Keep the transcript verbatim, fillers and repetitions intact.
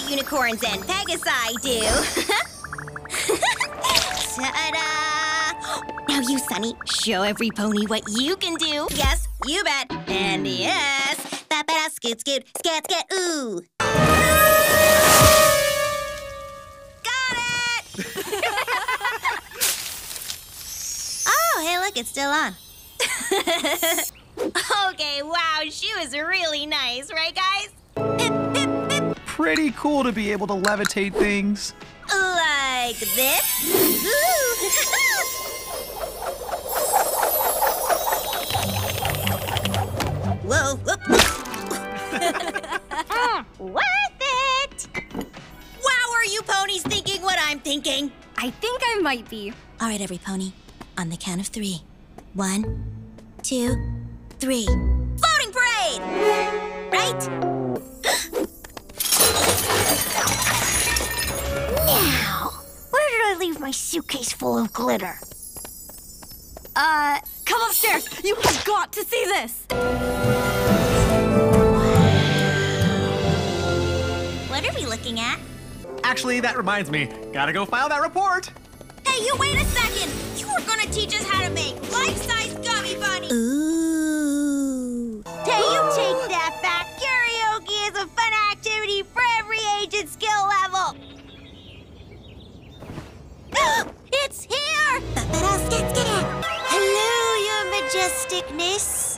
unicorns and pegasi do. Ta-da! Now you, Sunny, show every pony what you can do. Yes, you bet. And yes, ba-ba-da, scoot, scoot, scat, scat, ooh. Got it! Oh, hey, look, it's still on. Okay, wow, she was really nice, right, guys? Hip, hip, hip. Pretty cool to be able to levitate things. Like this. Ooh. Whoa, whoop. Worth it. Wow, are you ponies thinking what I'm thinking? I think I might be. All right, every pony, on the count of three. One, two, three. Floating parade! Right? Now, where did I leave my suitcase full of glitter? Uh, come upstairs. You have got to see this. What are we looking at? Actually, that reminds me. Gotta go file that report. Hey, you wait a second! You were gonna teach us how to make life-size gummy bunnies! Ooh. Hey, you take that back! Karaoke is a fun activity for every age and skill level! It's here! Hello, your majesticness.